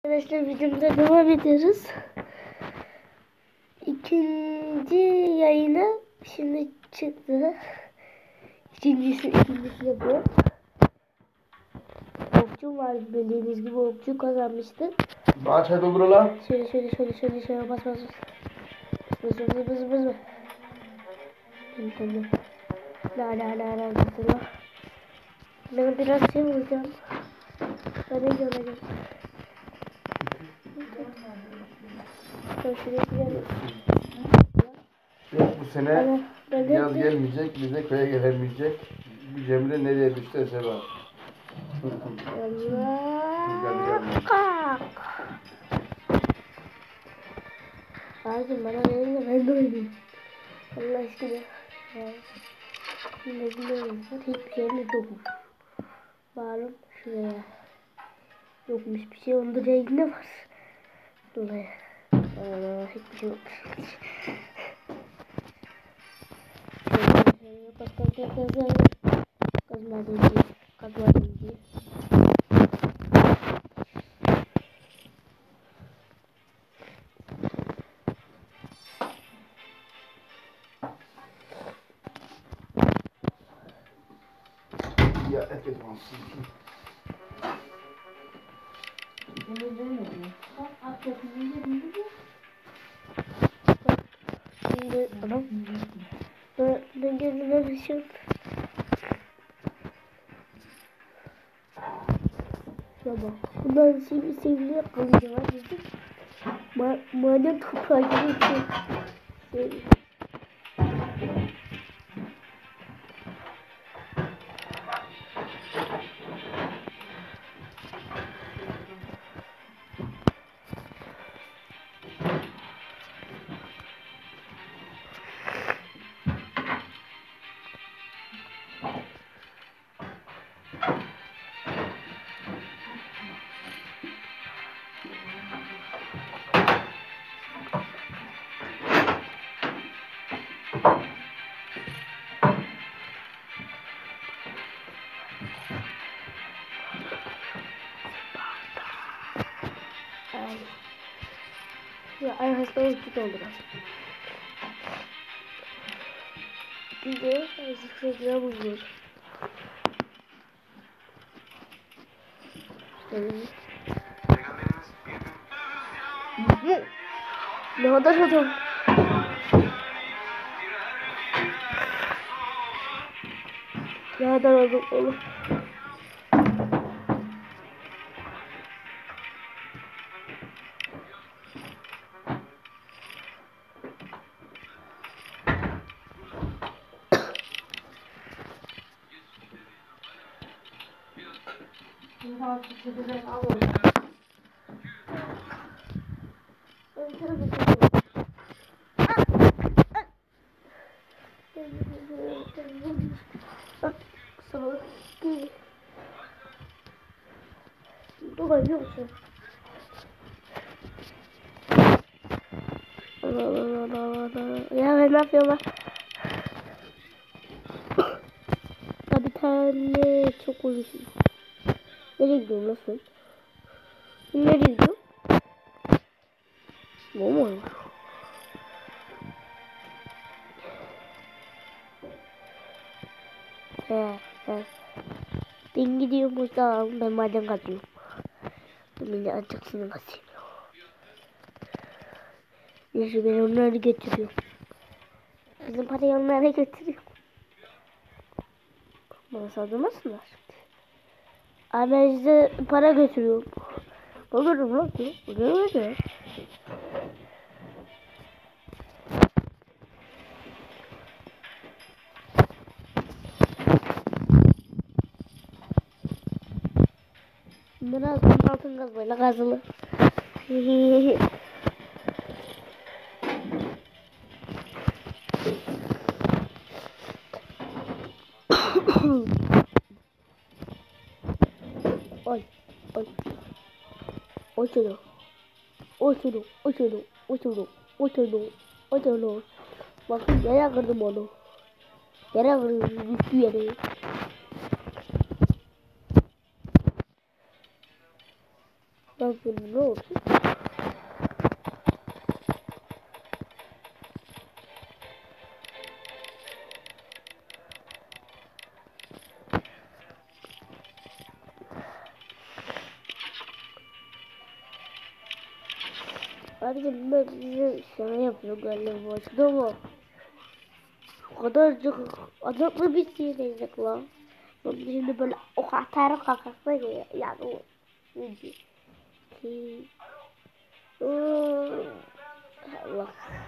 Arkadaşlar videomuza devam ediyoruz. İkinci yayını şimdi çıktı. İkincisi de bu. Okçu var, bildiğiniz gibi okçu kazanmıştı. Bana çay doldur lan. Şöyle bas. Bas. Tamam. La. Ben biraz şey vuracağım. Hadi göreceğim. Yok bu sene yaz gelmeyecek, bize köye gelemeyecek. Bu Cemile nereye düştüyse var. Ağacım bana verin de ben de oynayayım. Allah aşkına. Şimdi hiçbir şey mi yokmuş. Bağırım şuraya. Yokmuş bir şey, onda rengi ne var? Buraya. Hiçbir şey yokmuş. Kazmadım. Ya herkes olsun. Şimdi anam. Ben gözüme bir şey. Tamam. Bundan sevgili kalacağım. Madem toprağa gidiyorsun. Ya arkadaşlar uçuk oldu bak. Şimdi azıcık buluyor. Ne kadar adam. Ne kadar adam oğlum. Dolayıyor musun? Ya ben ne yapıyorum lan? Bir tane çok uyuşum. Nereye gidiyorum lan sen? Nereye gidiyorum? Bu mu? He. Ben gidiyorum burada. Ben maden kazıyorum. Ben de açıksını kazıyım. Neyse ben onları götürüyorum. Bizim parayı onlara götürüyorum. Bana saldırmasınlar. Abi ben size para götürüyorum. Olurum lan ki. Olurum. Biraz altın kazmayla kazılı. Oy. Oturdu. Bakın yere kırdım onu. Yere kırdım. Düştü yere. yapıyorum, ne oldu? Abicim ben size şaka yapıyorum galiba bu açıda ama o kadarcık adamla bir şey diyecek lan. Ben şimdi böyle o kadar kakasına geliyor. Yani o ne diyor ki Allah.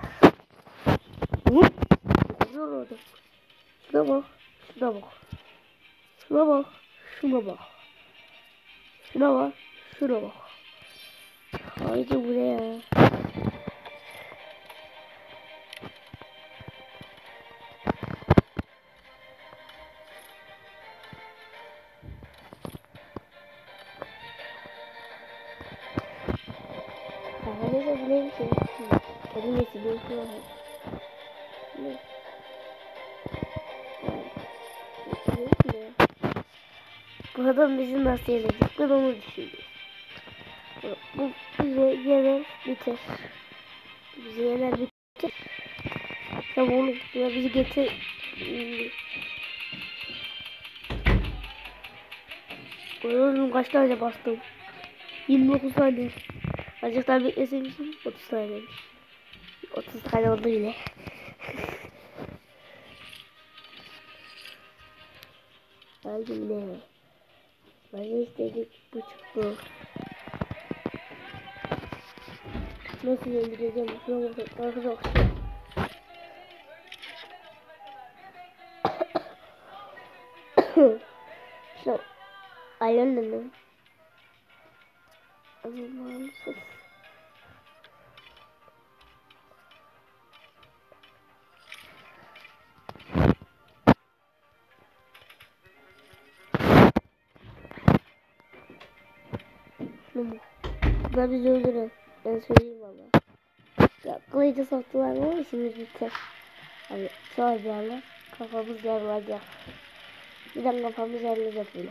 Güzel oldu. Şuna bak. Şuna bak. Şuna bak. Şuna bak. Şuna bak. Şuna bak. Haydi buraya. Neyse bu neymiş ya? Kedim nesi bir şey var. Ne? Ne ya? Bu adam bizi nasıl yenecek? Ben onu düşünüyorum. Bu bize yener biter. Bizi yener biter. Tamam oğlum ya bizi getir. Oğlum kaç tane bastım? 29 tane. Azıcık daha bekleseymişim 30 taneymiş. 30 tane oldu yine. Aldım ne? Ben istedik bu çıktı. Nasıl yendireceğim? Şuna bakın arkadaşlar. Şu ayarlanın. Allah'ım ses. Bunlar bizi öldürür. Ben söyleyeyim valla. Ya kılıcı soktular ama işimiz biter. Hani soracaklar. Kafamız yarılacak. Birden kafamız yarılacak böyle.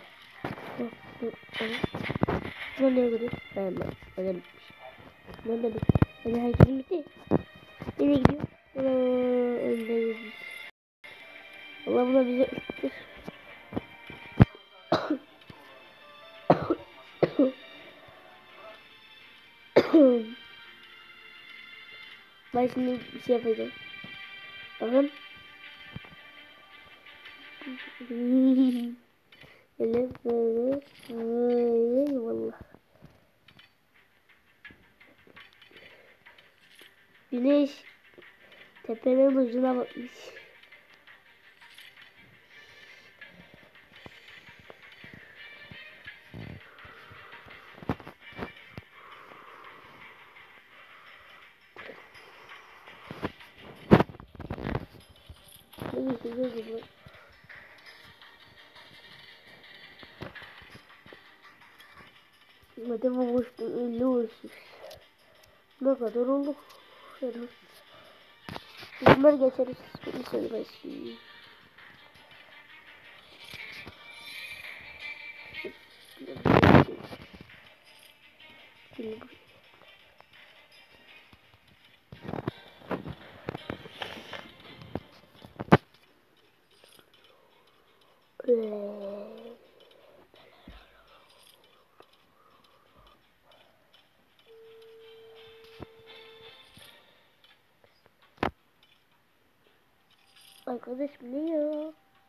Bu ne gidiyor? Ben öyle bitmiş. Ben de bitti. Öyle herkesin bitti. Nereye gidiyor? Öndeyiz. Allah buna bize ıttır. Ben şimdi bir şey yapacağım. Bakın. Öyle böyle valla. Güneş tepenin ucuna bakmış. Ne güzel bu. Madem bu boşluğun ünlü olsun. Ne kadar oldu? Evet. Bunları geçeriz. Bir söylemez. Arkadaşım ne ya?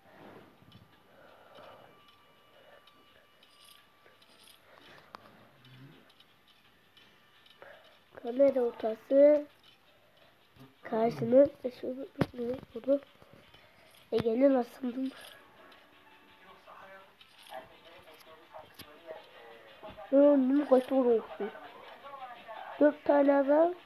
Kamera ortası karşını şunu bunu Ege'nin asıldım. Bunu kaç oldu? 4 tane adam